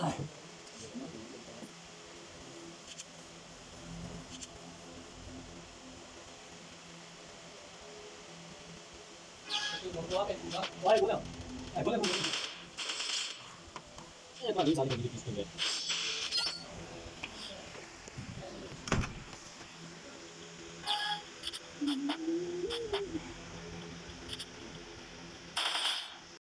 我係嗰人，係嗰人。因為佢係亂手，你就要 display 嘅。